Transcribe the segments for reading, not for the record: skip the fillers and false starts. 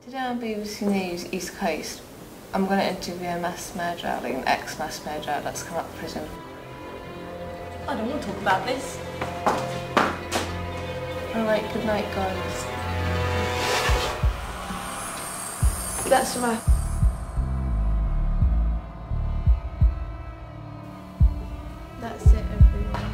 Today on BBC News East Coast, I'm going to interview a mass murderer, like an ex-mass murderer that's come out of prison. I don't want to talk about this. Alright, good night guys. That's a wrap. That's it everyone.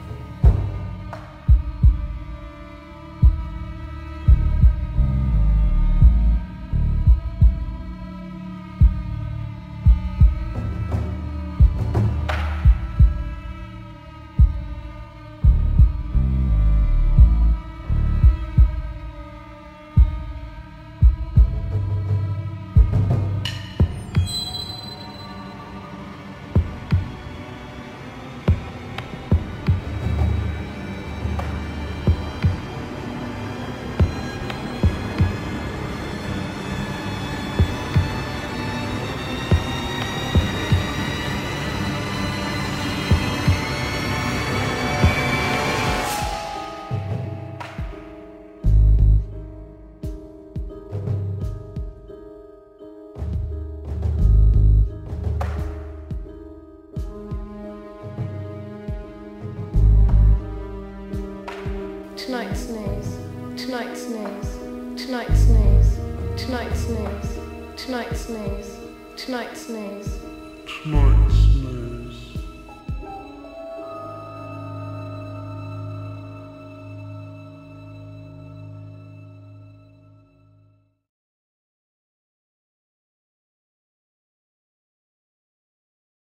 Tonight's news, tonight's news, tonight's news, tonight's news, tonight's news, tonight's news.